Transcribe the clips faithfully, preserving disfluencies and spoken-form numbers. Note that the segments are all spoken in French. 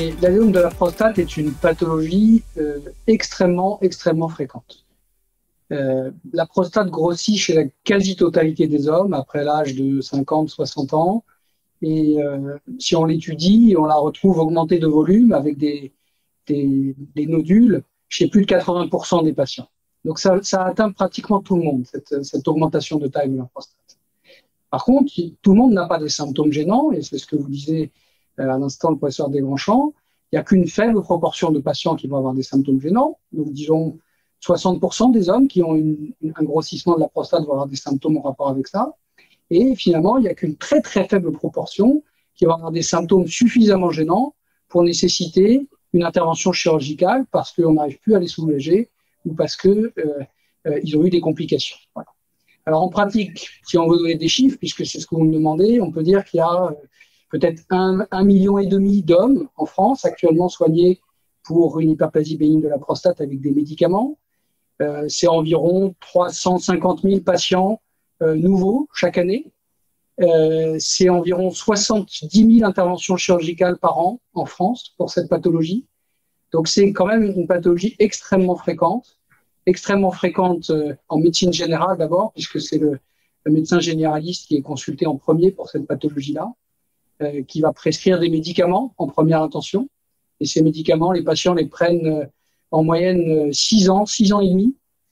les, l'adénome de la prostate est une pathologie euh, extrêmement, extrêmement fréquente. Euh, la prostate grossit chez la quasi-totalité des hommes après l'âge de cinquante à soixante ans. Et euh, si on l'étudie, on la retrouve augmentée de volume avec des, des, des nodules chez plus de quatre-vingts pour cent des patients. Donc ça, ça atteint pratiquement tout le monde, cette, cette augmentation de taille de la prostate. Par contre, tout le monde n'a pas des symptômes gênants, et c'est ce que vous disiez à l'instant le professeur Desgrandchamps. Il n'y a qu'une faible proportion de patients qui vont avoir des symptômes gênants. Donc disons soixante pour cent des hommes qui ont une, un grossissement de la prostate vont avoir des symptômes en rapport avec ça. Et finalement, il n'y a qu'une très très faible proportion qui va avoir des symptômes suffisamment gênants pour nécessiter une intervention chirurgicale parce qu'on n'arrive plus à les soulager ou parce qu'ils euh, euh, ont eu des complications. Voilà. Alors en pratique, si on veut donner des chiffres, puisque c'est ce que vous me demandez, on peut dire qu'il y a euh, peut-être un, un million et demi d'hommes en France actuellement soignés pour une hyperplasie bénigne de la prostate avec des médicaments. Euh, c'est environ trois cent cinquante mille patients euh, nouveaux chaque année. Euh, c'est environ soixante-dix mille interventions chirurgicales par an en France pour cette pathologie. Donc c'est quand même une pathologie extrêmement fréquente, extrêmement fréquente euh, en médecine générale d'abord, puisque c'est le, le médecin généraliste qui est consulté en premier pour cette pathologie-là, euh, qui va prescrire des médicaments en première intention. Et ces médicaments, les patients les prennent euh, en moyenne six ans, six ans et demi.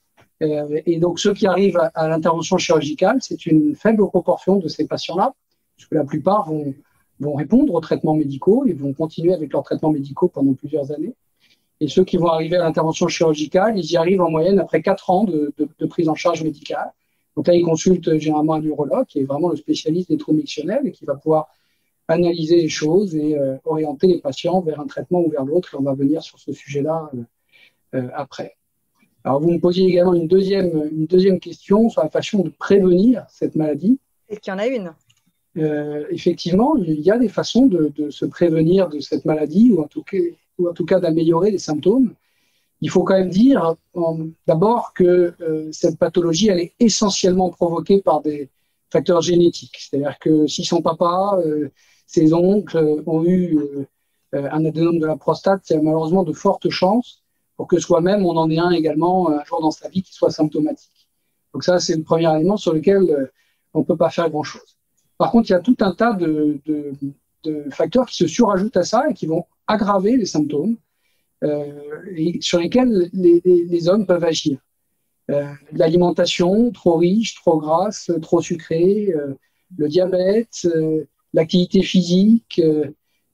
Euh, et donc, ceux qui arrivent à, à l'intervention chirurgicale, c'est une faible proportion de ces patients-là, puisque la plupart vont, vont répondre aux traitements médicaux et vont continuer avec leurs traitements médicaux pendant plusieurs années. Et ceux qui vont arriver à l'intervention chirurgicale, ils y arrivent en moyenne après quatre ans de, de, de prise en charge médicale. Donc là, ils consultent généralement un neurologue qui est vraiment le spécialiste des troubles mictionnels et qui va pouvoir analyser les choses et euh, orienter les patients vers un traitement ou vers l'autre. Et on va venir sur ce sujet-là euh, euh, après. Alors, vous me posiez également une deuxième, une deuxième question sur la façon de prévenir cette maladie. Est-ce qu'il y en a une? euh, Effectivement, il y a des façons de, de se prévenir de cette maladie ou en tout cas, ou en tout cas d'améliorer les symptômes. Il faut quand même dire d'abord que euh, cette pathologie, elle est essentiellement provoquée par des facteurs génétiques. C'est-à-dire que si son papa, euh, ses oncles ont eu euh, un adénome de la prostate, il y a malheureusement de fortes chances pour que soi-même, on en ait un également un jour dans sa vie qui soit symptomatique. Donc ça, c'est le premier élément sur lequel euh, on ne peut pas faire grand-chose. Par contre, il y a tout un tas de, de, de facteurs qui se surajoutent à ça et qui vont aggraver les symptômes euh, et sur lesquels les, les, les hommes peuvent agir. Euh, l'alimentation trop riche, trop grasse, trop sucrée, euh, le diabète, euh, l'activité physique, euh,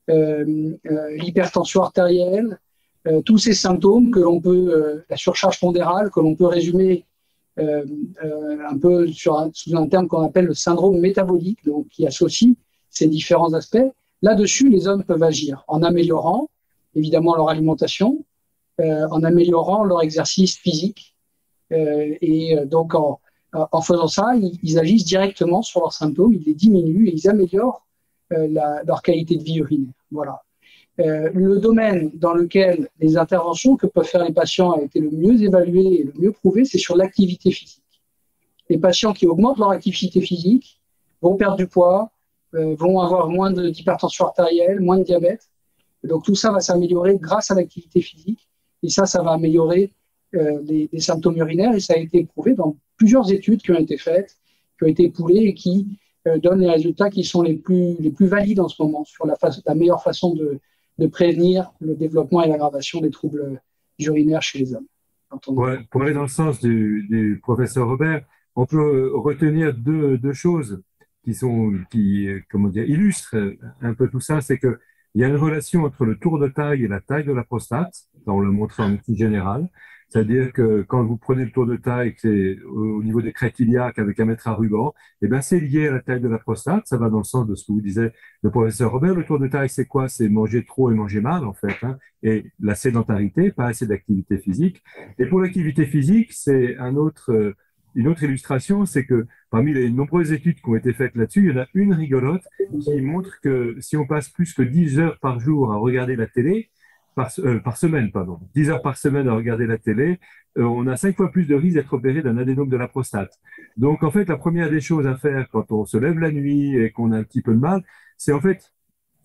euh, euh, l'hypertension artérielle, Euh, tous ces symptômes que l'on peut, euh, la surcharge pondérale, que l'on peut résumer euh, euh, un peu sur un, sous un terme qu'on appelle le syndrome métabolique, donc qui associe ces différents aspects. Là-dessus, les hommes peuvent agir en améliorant évidemment leur alimentation, euh, en améliorant leur exercice physique, euh, et donc en, en faisant ça, ils, ils agissent directement sur leurs symptômes, ils les diminuent et ils améliorent euh, la, leur qualité de vie urinaire. Voilà. Euh, le domaine dans lequel les interventions que peuvent faire les patients a été le mieux évalué et le mieux prouvé, c'est sur l'activité physique. Les patients qui augmentent leur activité physique vont perdre du poids, euh, vont avoir moins d'hypertension artérielle, moins de diabète. Et donc tout ça va s'améliorer grâce à l'activité physique. Et ça, ça va améliorer euh, les, les symptômes urinaires. Et ça a été prouvé dans plusieurs études qui ont été faites, qui ont été époulées et qui euh, donnent les résultats qui sont les plus, les plus valides en ce moment sur la, fa- la meilleure façon de de prévenir le développement et l'aggravation des troubles urinaires chez les hommes. Ouais, pour aller dans le sens du, du professeur Robert, on peut retenir deux, deux choses qui sont, qui, comment dire, illustrent un peu tout ça. C'est que il y a une relation entre le tour de taille et la taille de la prostate. Ça, on le montre en médecine générale. C'est-à-dire que quand vous prenez le tour de taille, que c'est au niveau des crêtes iliaques avec un mètre à ruban, eh ben c'est lié à la taille de la prostate. Ça va dans le sens de ce que vous disait le professeur Robert. Le tour de taille, c'est quoi? C'est manger trop et manger mal, en fait, hein, et la sédentarité, pas assez d'activité physique. Et pour l'activité physique, c'est un autre, euh, une autre illustration, c'est que parmi les nombreuses études qui ont été faites là-dessus, il y en a une rigolote qui montre que si on passe plus que dix heures par jour à regarder la télé, Par, euh, par semaine, pardon, dix heures par semaine à regarder la télé, euh, on a cinq fois plus de risque d'être opéré d'un adénome de la prostate. Donc, en fait, la première des choses à faire quand on se lève la nuit et qu'on a un petit peu de mal, c'est en fait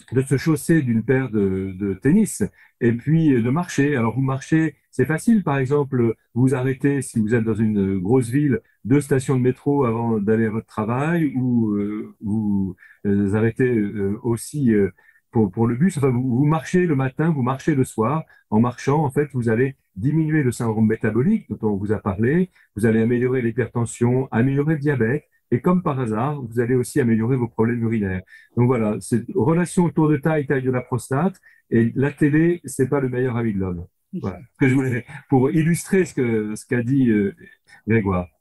de se chausser d'une paire de, de tennis et puis de marcher. Alors vous marchez, c'est facile, par exemple, vous arrêtez si vous êtes dans une grosse ville, deux stations de métro avant d'aller à votre travail, ou euh, vous euh, arrêtez euh, aussi euh, pour, pour le bus. Enfin, vous, vous marchez le matin, vous marchez le soir. En marchant, en fait, vous allez diminuer le syndrome métabolique dont on vous a parlé, vous allez améliorer l'hypertension, améliorer le diabète, et comme par hasard, vous allez aussi améliorer vos problèmes urinaires. Donc voilà, cette relation autour de taille, taille de la prostate, et la télé, c'est pas le meilleur ami de l'homme. Voilà, ce que je voulais, pour illustrer ce que, ce qu'a dit euh, Grégoire.